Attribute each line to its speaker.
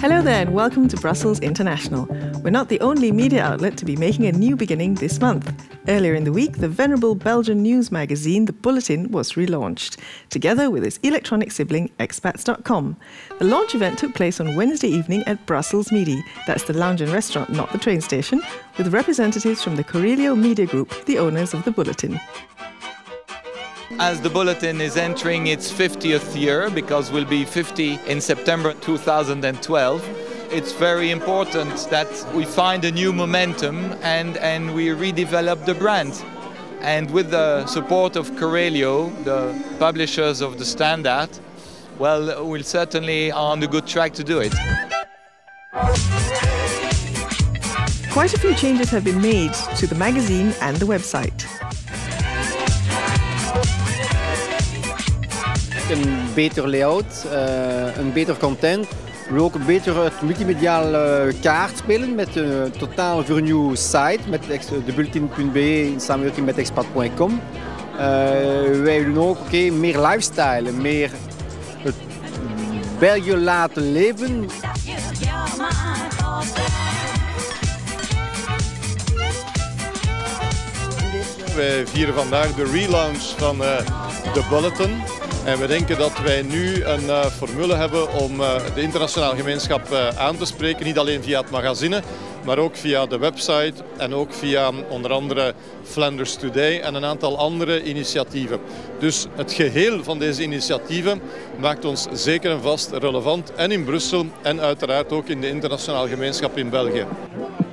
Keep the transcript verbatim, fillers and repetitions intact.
Speaker 1: Hello there and welcome to Brussels International. We're not the only media outlet to be making a new beginning this month. Earlier in the week, the venerable Belgian news magazine, the Bulletin, was relaunched, together with its electronic sibling, expats dot com. The launch event took place on Wednesday evening at Brussels Midi, that's the lounge and restaurant, not the train station, with representatives from the Correlio media group, the owners of the Bulletin.
Speaker 2: As the Bulletin is entering its fiftieth year, because we'll be fifty in September two thousand twelve, it's very important that we find a new momentum and, and we redevelop the brand. And with the support of Correlio, the publishers of the Standard, well, we're certainly on a good track to do it.
Speaker 1: Quite a few changes have been made to the magazine and the website.
Speaker 3: Een beter layout, uh, een beter content. We willen ook een beter het multimediale kaart spelen met een totaal vernieuwde site met de bulletin punt b e in samenwerking met expat punt com. Uh, wij doen ook okay, meer lifestyle, meer het België laten leven.
Speaker 4: Wij vieren vandaag de relaunch van uh, de Bulletin. En we denken dat wij nu een uh, formule hebben om uh, de internationale gemeenschap uh, aan te spreken. Niet alleen via het magazine, maar ook via de website en ook via onder andere Flanders Today en een aantal andere initiatieven. Dus het geheel van deze initiatieven maakt ons zeker en vast relevant en in Brussel en uiteraard ook in de internationale gemeenschap in België.